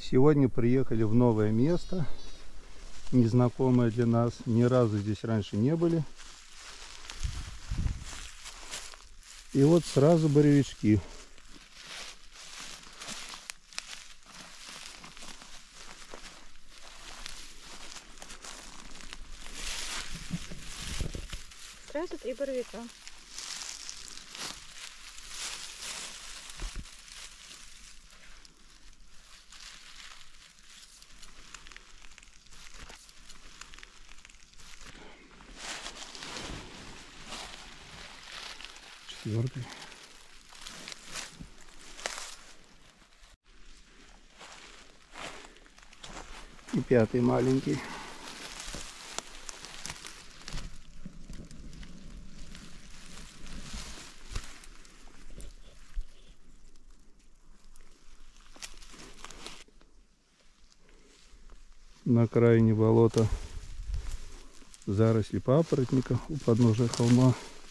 Сегодня приехали в новое место, незнакомое для нас. Ни разу здесь раньше не были. И вот сразу боровички. Сразу 3 боровика. Четвертый. И пятый маленький. На окраине болота заросли папоротника у подножия холма.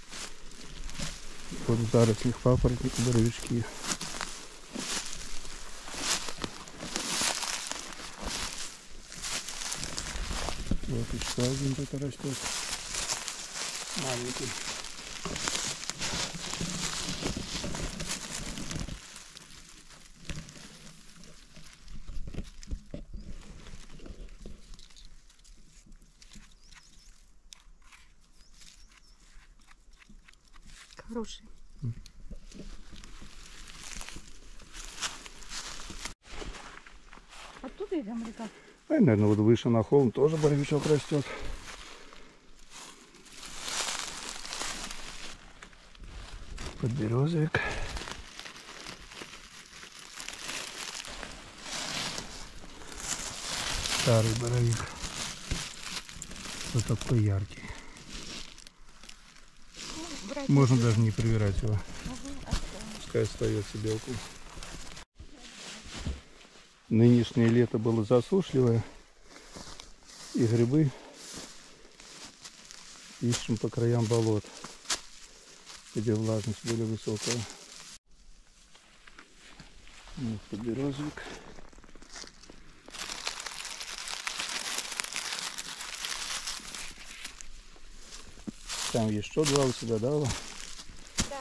Вот в зарослях папоротника боровички. Вот еще один тут растет. Маленький. Хороший. Оттуда идем или как? Наверное, вот выше на холм тоже боровичок растет. Подберезовик. Старый боровик. Вот такой яркий. Можно даже не проверять его. Пускай остается белком. Нынешнее лето было засушливое. И грибы ищем по краям болот, где влажность более высокая. Вот подберезовик. Там есть что, два у себя дала? Да.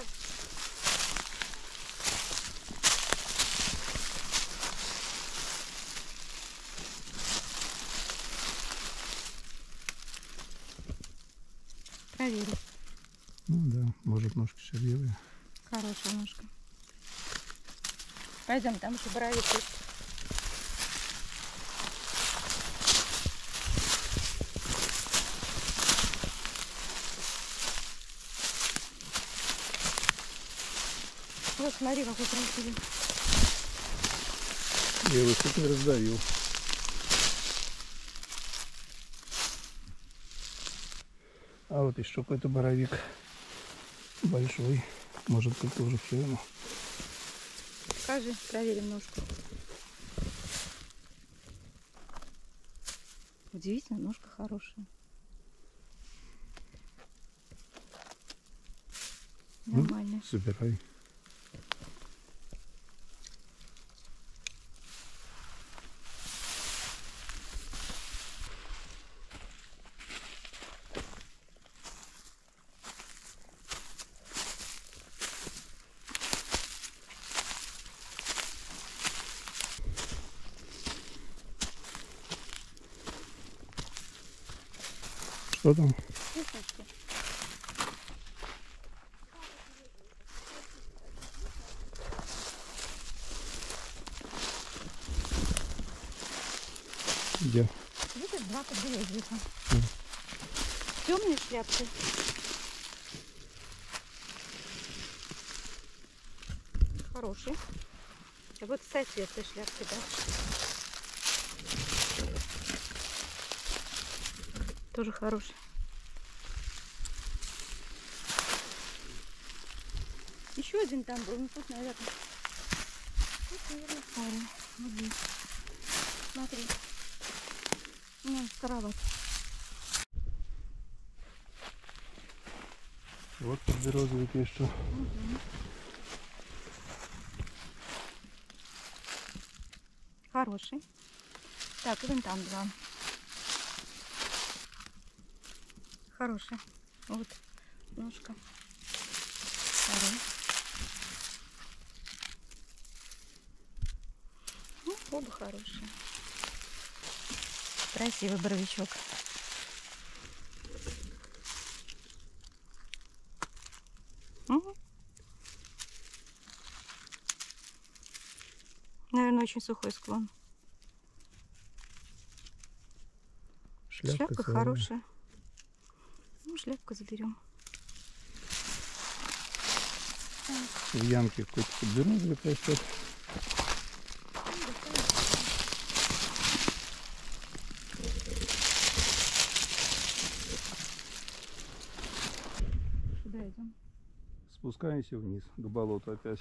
Проверю. Ну да, может ножки шерьевые. Хорошая ножка. Пойдем, там еще боровик есть. Вот смотри, какой красивый. Я его чуть не раздавил. А вот еще какой-то боровик большой. Может быть тоже все ему. Покажи, проверим ножку. Удивительно, ножка хорошая. Нормально. Собирай. Что там? Кисточки. Где? Видишь, 2 подберезовика. Темные шляпки. Хороший. А вот со светлой шляпки, да. Тоже хороший. Еще один там был, ну тут, наверное. Тут, наверное, старый. Вот здесь. Смотри. Ну, староват. Вот подберезовик еще. Угу. Хороший. Так, и вон там два. Хороший. Вот ножка. Второй. Ну, оба хорошие. Красивый боровичок. Угу. Наверное, очень сухой склон. Шляпка целая. хорошая. Ну, шляпку заберем. В ямке какой-то подберезовик растет. Куда идем? Спускаемся вниз, к болоту опять.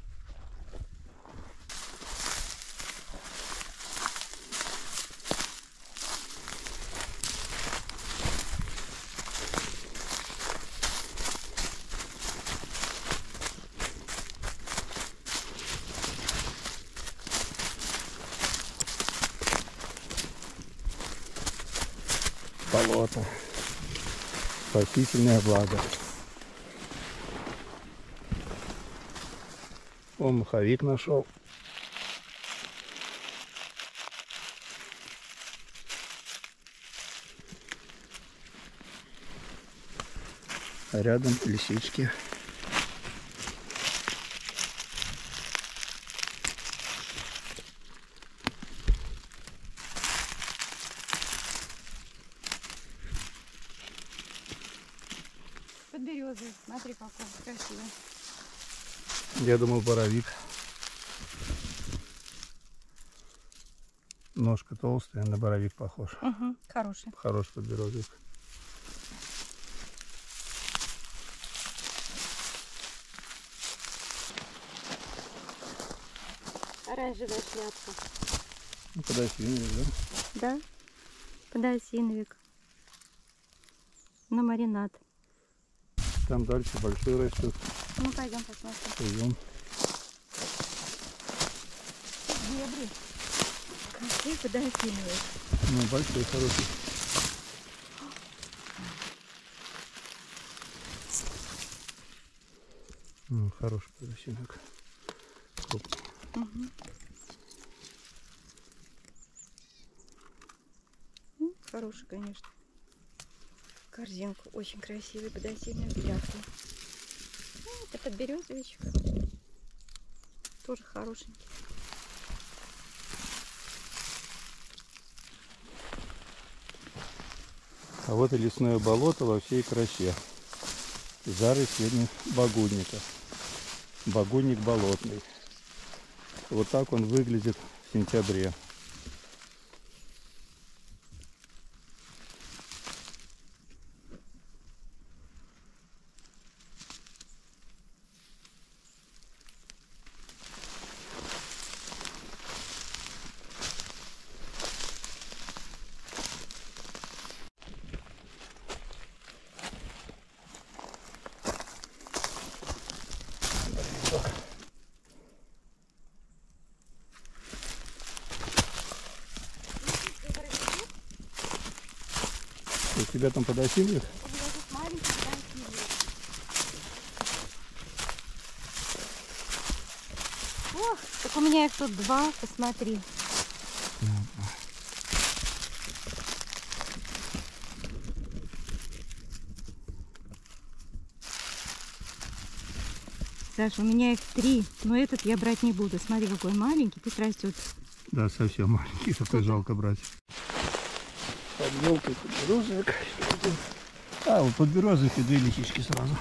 Болото. Спасительная влага. О, маховик нашел. А рядом лисички. Подберезовый. Смотри, какой красивый. Я думал, боровик. Ножка толстая, на боровик похож. Угу. Хороший. Хороший подберезовик. Оранжевая шляпка. Ну, подосиновик, да? Да? Подосиновик. На маринад. Там дальше большой растет. Ну, пойдем посмотрим. Пойдем. Зебры. Какой подосиновик. Ну, большой, хороший. Хороший подосиновик. Крупный. Угу. Ну, хороший, конечно. Корзинку. Очень красивый подосиновик. Яркий. Ну, это подберезовичек. Тоже хорошенький. А вот и лесное болото во всей красе. Заросли багульника. Багульник болотный. Вот так он выглядит в сентябре. У тебя там подосиновик? Ох, так у меня их тут два, посмотри. Саша, у меня их 3, но этот я брать не буду. Смотри, какой маленький, тут растет. Да, совсем маленький, такой жалко брать. Под елкой подберезовик. А, вот подберезовик и 2 лисички сразу.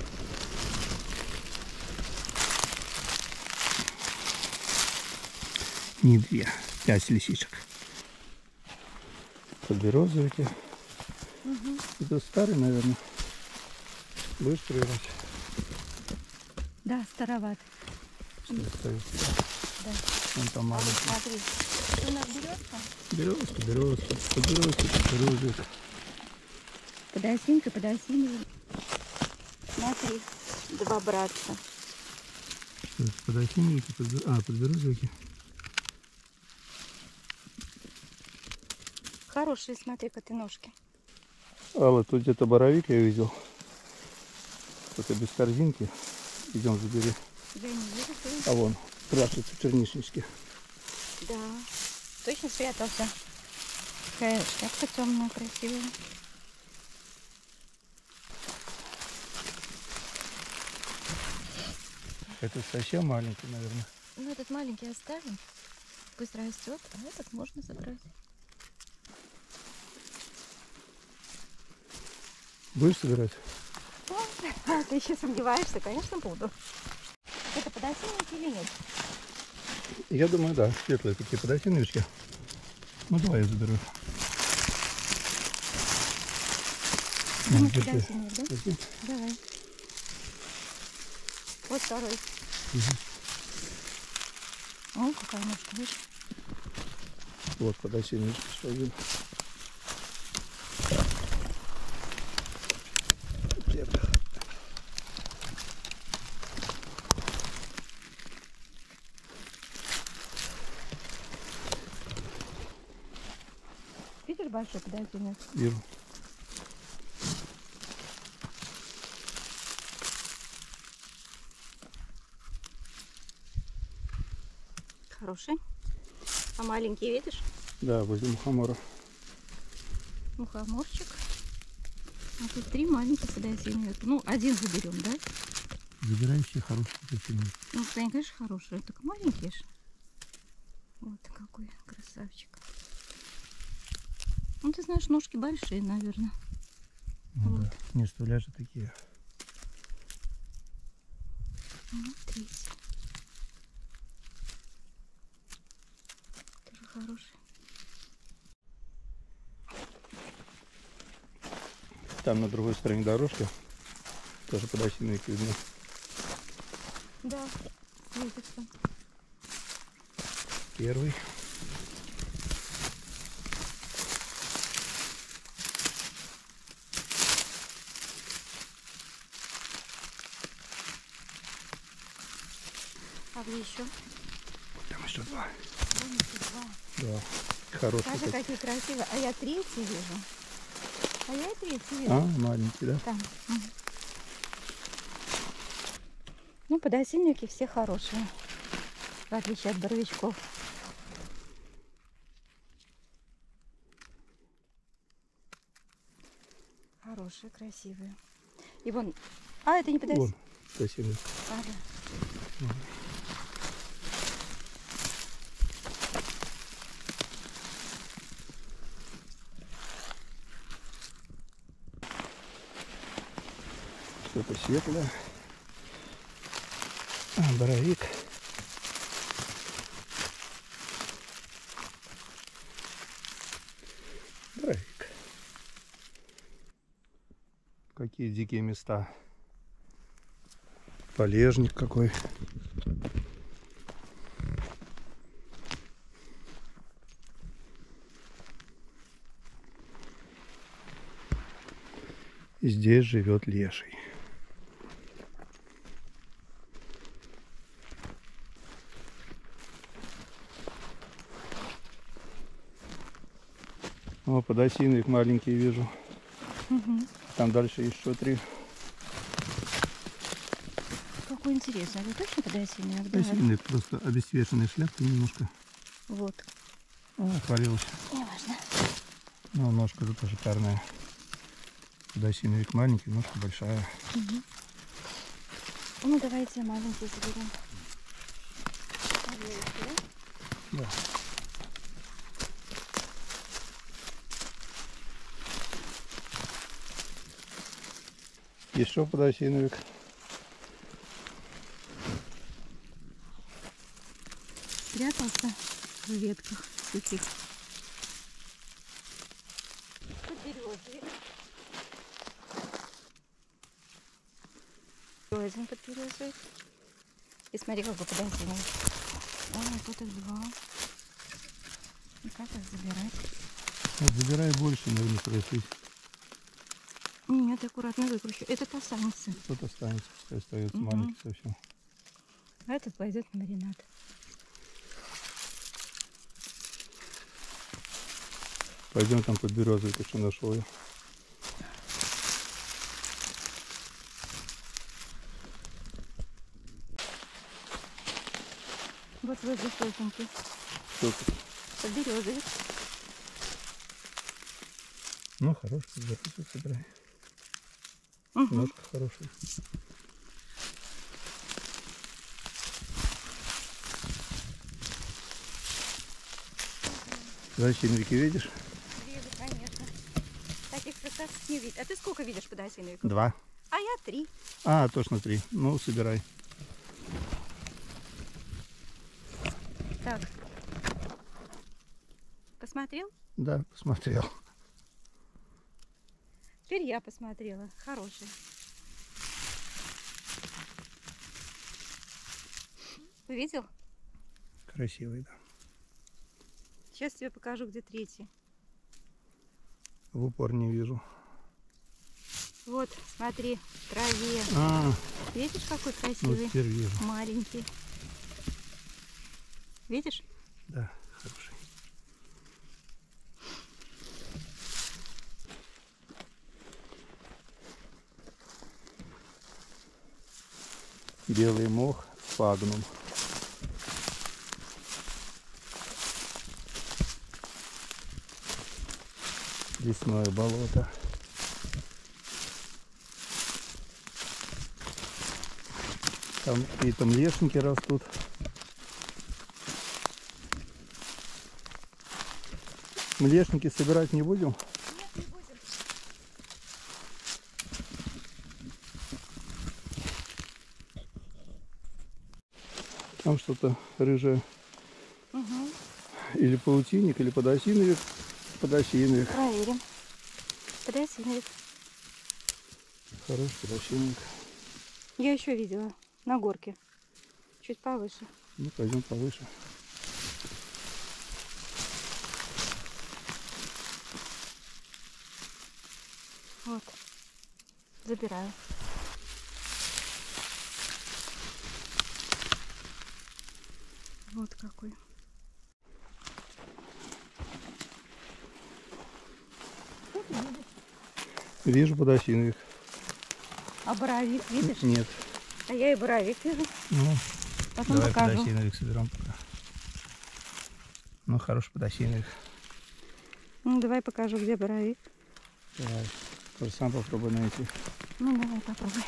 Не 2, 5 лисичек. Подберезовики. Угу. Это старый, наверное. Будешь проверять? Да, староват. Да. Вон там маленький. Смотри, что у нас березка? Березка, березка, подберезовик. Подосинка, подосиновик. Смотри, 2 братца. Подосиновики, подберезовики. хорошие, смотри-ка ты ножки. Алла, тут где-то боровик я видел. Только без корзинки. Идем, забери. Я не вижу. А вон, прячутся черничнички. Да, точно спрятался. Такая шляпка темная, красивая. Это совсем маленький, наверное. Ну, этот маленький оставим. Пусть растет, а этот можно забрать. Будешь собирать? А, ты еще сомневаешься? Конечно, буду. Это подосиновик или нет? Я думаю, да. Светлые такие подосиновички. Ну, давай я заберу. Думаю, держи. подосиновик, да? Возьми. Давай. Вот второй. О, какая ножка, видишь? Вот подосиновички, что один. Видишь большой подосиновик? Вижу. Хороший. А маленький, видишь? Да, возле мухомора. Мухоморчик. А тут 3 маленьких подосиновика. Ну, один заберем, да? Забираем все хорошие подосиновики. Ну, они, конечно, хорошие, только маленькие же. Вот какой красавчик. Ну, ты знаешь, ножки большие, наверное. Ну, Вот. да. Не, стуляжи такие. Смотрите. Тоже хороший. Там на другой стороне дорожки тоже подосиновики видны. Да, светится. Первый. А где еще? Там еще два. Вон еще 2. Да. Хорошие. Смотри, такие. какие красивые. А я третий вижу. А я и третий вижу. А, маленький, да? Там. Ну, подосиновики все хорошие. В отличие от боровичков. Хорошие, красивые. И вон. А, это не подосиновик. Вон, подосиновик. А, да. Что-то светлое. А, боровик. Боровик. Какие дикие места. Полежник какой. И здесь живет леший. О, подосиновик маленький вижу. Угу. Там дальше еще 3. Какой интересный. Это точно подосиновик? Да. Подосиновик, просто обесцвеченная шляпка немножко. Вот. О, отвалилась. Неважно. Ну, ножка тут шикарная. Подосиновик маленький, ножка большая. Угу. Ну, давайте маленький заберем. Да. Еще подосиновик. Спрятался в ветках сухих. Подберезовик. Еще один подберезовик. И смотри, какой подосиновик. Ой, тут их 2. И как их забирать? Вот забирай больше, наверное, спросить. Нет, аккуратно выкручу. Этот останется. Что-то останется, пускай остается Мгм. маленький совсем. А этот пойдет на маринад. Пойдем там под березой, ты что нашел ее. Вот возле сосенки. Что тут? Под березой. Ну, хороший, под березой собирай. Угу. Ножка хорошая. Подосиновики видишь? Вижу, конечно. Таких как раз не видно. А ты сколько видишь подосиновиков? 2. А я 3. А, точно 3. Ну, собирай. Так. Посмотрел? Да, посмотрел. Теперь я посмотрела. Хороший. Увидел? Красивый, да. Сейчас тебе покажу, где 3. В упор не вижу. Вот, смотри, в траве. А, Видишь, какой ну красивый? теперь вижу. Маленький. Видишь? Да, хороший. Белый мох, спагнум. Лесное болото. Там какие-то млешники растут. Млешники собирать не будем? Нет, не будем. Там что-то рыжее. Угу. Или паутинник, или подосиновик. Подосиновик. Проверим. Подосиновик. Хороший подосиновик. Я еще видела на горке. Чуть повыше. Ну, пойдем повыше. Вот. Забираю. Вот какой. Что ты видишь? Вижу подосиновик. А боровик видишь? Нет. А я и боровик вижу. Ну, Потом давай покажу. подосиновик соберем пока. Ну, хороший подосиновик. Ну, давай покажу, где боровик. Давай. Тоже сам попробуй найти. Ну, давай попробуй.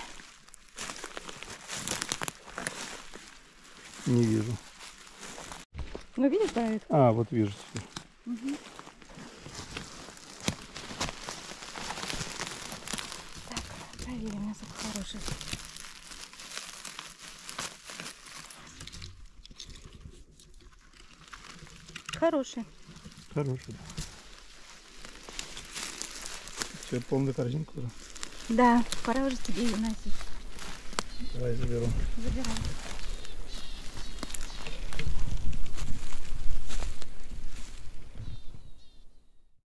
Не вижу. Ну, видишь боровик? А, вот вижу теперь. Угу. Так, проверим, насколько хороший. Хороший. Хороший, да. Все, полную корзинку. Да? Да, пора уже тебе ее носить. Давай заберу. Забирай.